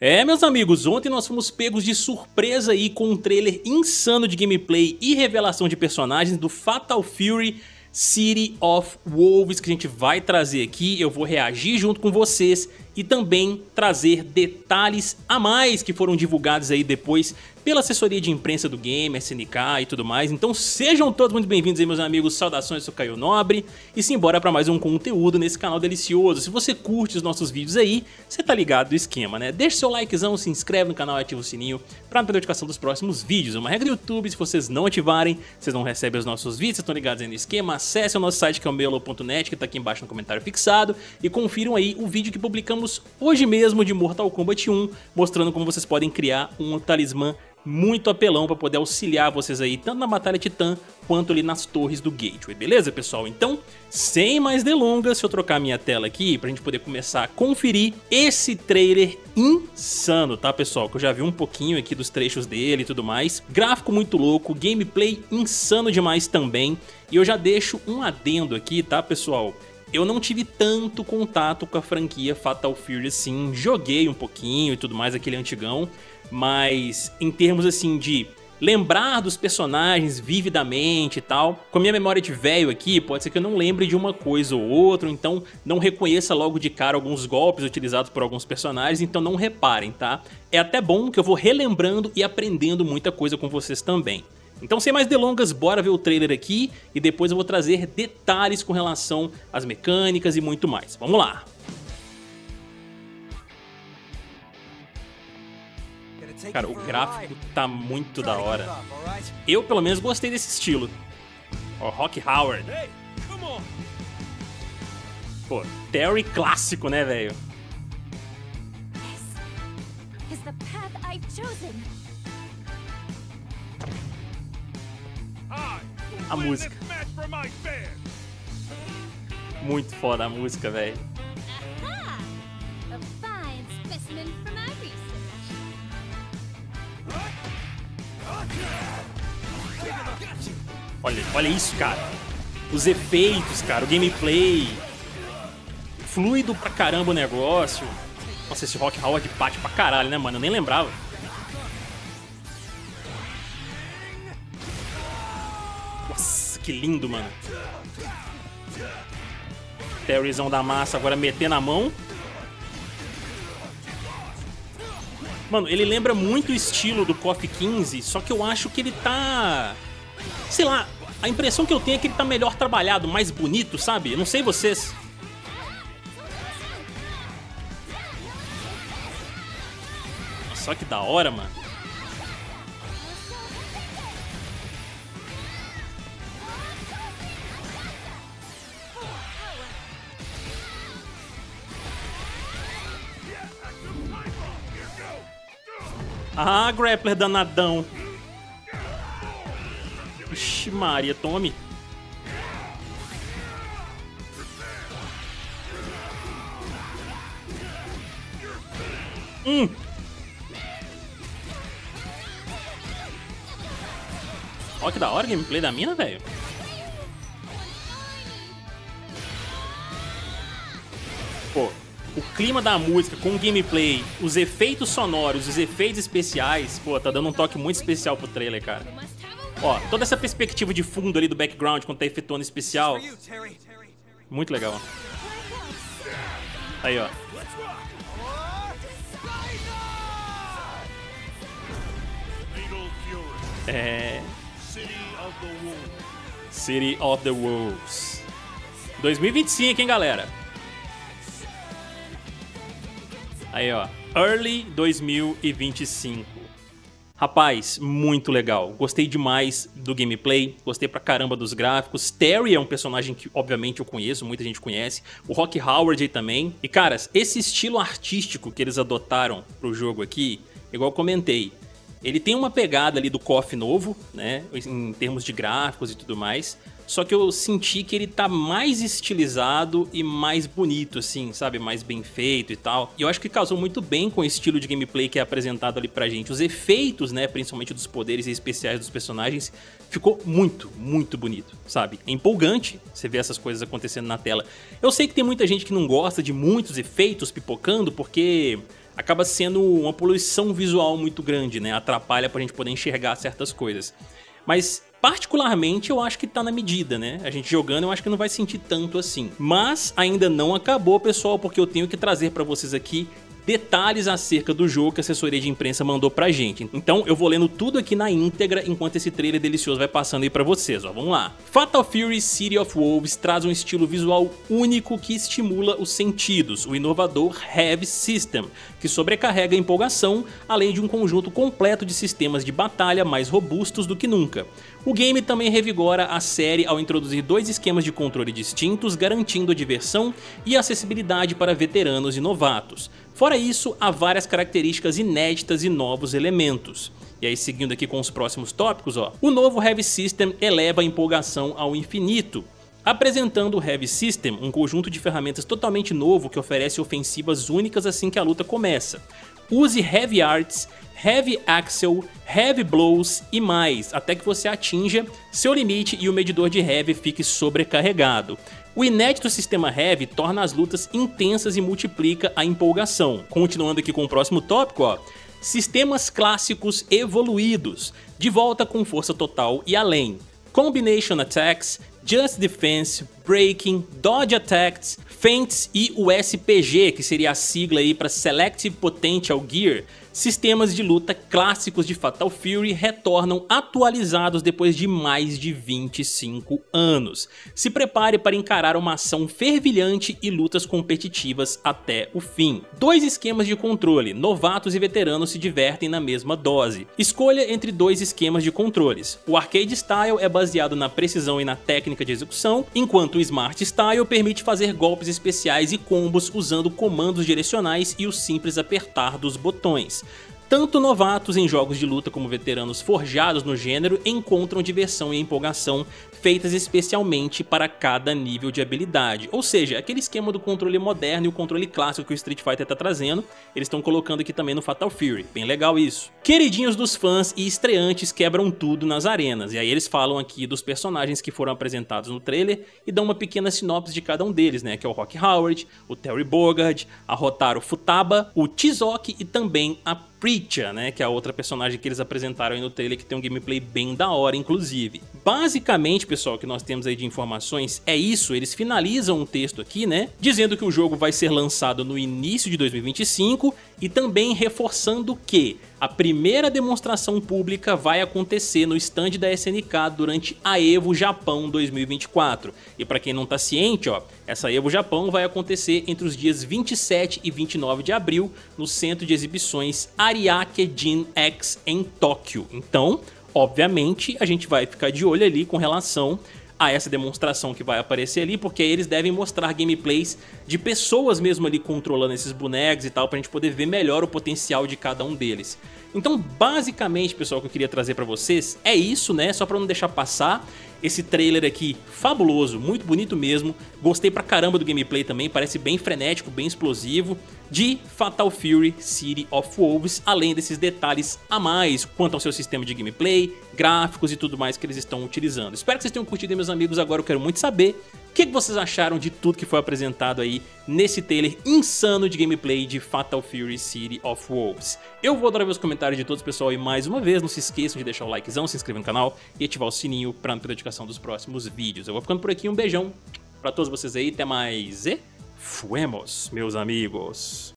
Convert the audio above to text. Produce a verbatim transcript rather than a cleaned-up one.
É, meus amigos, ontem nós fomos pegos de surpresa aí com um trailer insano de gameplay e revelação de personagens do Fatal Fury City of Wolves, que a gente vai trazer aqui. Eu vou reagir junto com vocês e também trazer detalhes a mais que foram divulgados aí depois pela assessoria de imprensa do game, S N K e tudo mais. Então sejam todos muito bem-vindos aí, meus amigos. Saudações, eu sou Caio Nobre e simbora para mais um conteúdo nesse canal delicioso. Se você curte os nossos vídeos aí, você tá ligado do esquema, né? Deixa seu likezão, se inscreve no canal e ativa o sininho para não perder a notificação dos próximos vídeos. É uma regra do YouTube, se vocês não ativarem, vocês não recebem os nossos vídeos, vocês estão ligados aí no esquema. Acesse o nosso site que é o melo ponto net, que tá aqui embaixo no comentário fixado, e confiram aí o vídeo que publicamos hoje mesmo de Mortal Kombat um, mostrando como vocês podem criar um talismã muito apelão para poder auxiliar vocês aí, tanto na Batalha Titã, quanto ali nas torres do Gateway, beleza, pessoal? Então, sem mais delongas, se eu trocar minha tela aqui, pra gente poder começar a conferir esse trailer insano, tá, pessoal? Que eu já vi um pouquinho aqui dos trechos dele e tudo mais. Gráfico muito louco, gameplay insano demais também. E eu já deixo um adendo aqui, tá, pessoal? Eu não tive tanto contato com a franquia Fatal Fury assim, joguei um pouquinho e tudo mais, aquele antigão, mas em termos assim de lembrar dos personagens vividamente e tal, com a minha memória de velho aqui, pode ser que eu não lembre de uma coisa ou outra, então não reconheça logo de cara alguns golpes utilizados por alguns personagens, então não reparem, tá? É até bom que eu vou relembrando e aprendendo muita coisa com vocês também. Então, sem mais delongas, bora ver o trailer aqui e depois eu vou trazer detalhes com relação às mecânicas e muito mais. Vamos lá! Cara, o gráfico tá muito da hora. Eu, pelo menos, gostei desse estilo. Ó, Rock Howard. Pô, Terry clássico, né, velho? A música. Muito foda a música, velho. Olha, olha isso, cara. Os efeitos, cara, o gameplay. Fluido pra caramba o negócio. Nossa, esse Rock Howard bate pra caralho, né, mano? Eu nem lembrava. Nossa, que lindo, mano. Terryzão da massa agora metendo a mão. Mano, ele lembra muito o estilo do KOF quinze, só que eu acho que ele tá... Sei lá, a impressão que eu tenho é que ele tá melhor trabalhado, mais bonito, sabe? Eu não sei vocês. Só que da hora, mano. Ah, grappler danadão. Ixi, Maria, tome. Hum. Ó, que da hora o gameplay da mina, velho. Pô, o clima da música com o gameplay, os efeitos sonoros, os efeitos especiais, pô, tá dando um toque muito especial pro trailer, cara. Ó, toda essa perspectiva de fundo ali do background quando tá efetuando especial. Muito legal. Aí, ó. É... City of the Wolves. dois mil e vinte e cinco, hein, galera? Aí, ó. Early dois mil e vinte e cinco. Rapaz, muito legal. Gostei demais do gameplay, gostei pra caramba dos gráficos. Terry é um personagem que, obviamente, eu conheço, muita gente conhece. O Rock Howard aí também. E, caras, esse estilo artístico que eles adotaram pro jogo aqui, igual eu comentei, ele tem uma pegada ali do KOF novo, né, em termos de gráficos e tudo mais. Só que eu senti que ele tá mais estilizado e mais bonito, assim, sabe? Mais bem feito e tal. E eu acho que casou muito bem com o estilo de gameplay que é apresentado ali pra gente. Os efeitos, né, principalmente dos poderes especiais dos personagens, ficou muito, muito bonito, sabe? É empolgante você ver essas coisas acontecendo na tela. Eu sei que tem muita gente que não gosta de muitos efeitos pipocando, porque acaba sendo uma poluição visual muito grande, né? Atrapalha pra gente poder enxergar certas coisas. Mas, particularmente, eu acho que tá na medida, né? A gente jogando, eu acho que não vai sentir tanto assim. Mas ainda não acabou, pessoal, porque eu tenho que trazer pra vocês aqui detalhes acerca do jogo que a assessoria de imprensa mandou pra gente. Então eu vou lendo tudo aqui na íntegra enquanto esse trailer delicioso vai passando aí pra vocês, ó. Vamos lá. Fatal Fury City of Wolves traz um estilo visual único que estimula os sentidos, o inovador Heavy System, que sobrecarrega a empolgação, além de um conjunto completo de sistemas de batalha mais robustos do que nunca. O game também revigora a série ao introduzir dois esquemas de controle distintos, garantindo a diversão e acessibilidade para veteranos e novatos. Fora isso, há várias características inéditas e novos elementos. E aí, seguindo aqui com os próximos tópicos, ó, o novo Heavy System eleva a empolgação ao infinito, apresentando o Heavy System, um conjunto de ferramentas totalmente novo que oferece ofensivas únicas assim que a luta começa. Use Heavy Arts, Heavy Axel, Heavy Blows e mais, até que você atinja seu limite e o medidor de Heavy fique sobrecarregado. O inédito sistema Heavy torna as lutas intensas e multiplica a empolgação. Continuando aqui com o próximo tópico, ó, sistemas clássicos evoluídos, de volta com força total e além. Combination Attacks, Just Defense, Breaking, Dodge Attacks, Feints e o S P G, que seria a sigla aí para Selective Potential Gear. Sistemas de luta clássicos de Fatal Fury retornam atualizados depois de mais de vinte e cinco anos. Se prepare para encarar uma ação fervilhante e lutas competitivas até o fim. Dois esquemas de controle, novatos e veteranos se divertem na mesma dose. Escolha entre dois esquemas de controles. O Arcade Style é baseado na precisão e na técnica de execução, enquanto o Smart Style permite fazer golpes especiais e combos usando comandos direcionais e o simples apertar dos botões. Tanto novatos em jogos de luta como veteranos forjados no gênero encontram diversão e empolgação feitas especialmente para cada nível de habilidade. Ou seja, aquele esquema do controle moderno e o controle clássico que o Street Fighter tá trazendo, eles estão colocando aqui também no Fatal Fury. Bem legal isso. Queridinhos dos fãs e estreantes quebram tudo nas arenas. E aí eles falam aqui dos personagens que foram apresentados no trailer e dão uma pequena sinopse de cada um deles, né? Que é o Rock Howard, o Terry Bogard, a Hotaru Futaba, o Tizoki e também a Preacher, né, que é a outra personagem que eles apresentaram aí no trailer, que tem um gameplay bem da hora, inclusive. Basicamente, pessoal, o que nós temos aí de informações é isso, eles finalizam um texto aqui, né, dizendo que o jogo vai ser lançado no início de dois mil e vinte e cinco e também reforçando que a primeira demonstração pública vai acontecer no stand da S N K durante a EVO Japão dois mil e vinte e quatro. E para quem não tá ciente, ó, essa EVO Japão vai acontecer entre os dias vinte e sete e vinte e nove de abril no Centro de Exibições Ariake-jin X em Tóquio. Então, obviamente, a gente vai ficar de olho ali com relação a essa demonstração que vai aparecer ali, porque aí eles devem mostrar gameplays de pessoas mesmo ali controlando esses bonecos e tal, pra gente poder ver melhor o potencial de cada um deles. Então, basicamente, pessoal, o que eu queria trazer pra vocês é isso, né? Só pra não deixar passar. Esse trailer aqui, fabuloso, muito bonito mesmo. Gostei pra caramba do gameplay também, parece bem frenético, bem explosivo. De Fatal Fury City of Wolves, além desses detalhes a mais quanto ao seu sistema de gameplay, gráficos e tudo mais que eles estão utilizando. Espero que vocês tenham curtido, meus amigos. Agora eu quero muito saber o que vocês acharam de tudo que foi apresentado aí nesse trailer insano de gameplay de Fatal Fury City of Wolves. Eu vou adorar ver os comentários de todos, pessoal, e mais uma vez, não se esqueçam de deixar o likezão, se inscrever no canal e ativar o sininho para não perder a notificação dos próximos vídeos. Eu vou ficando por aqui, um beijão pra todos vocês aí, até mais e fuemos, meus amigos!